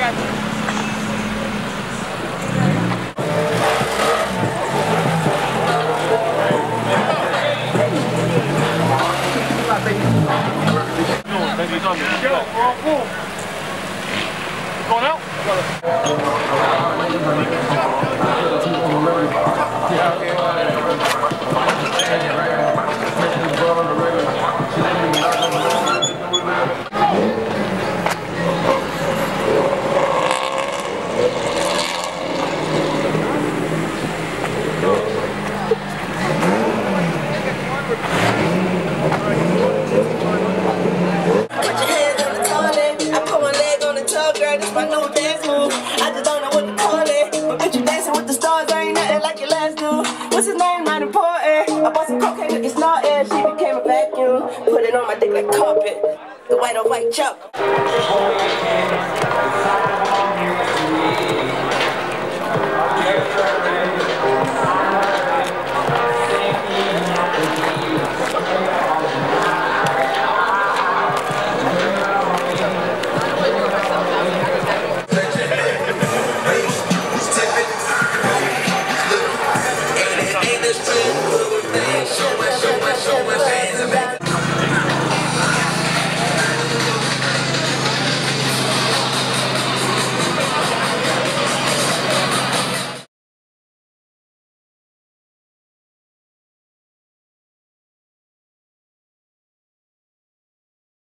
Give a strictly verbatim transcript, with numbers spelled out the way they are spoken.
Going out? My new dance move, I just don't know what to call it. But bitch, you dancing with the stars, I ain't nothing like your last dude. What's his name? Not important. I bought some cocaine with your snorting. She became a vacuum. Put it on my dick like carpet. The white on white chop.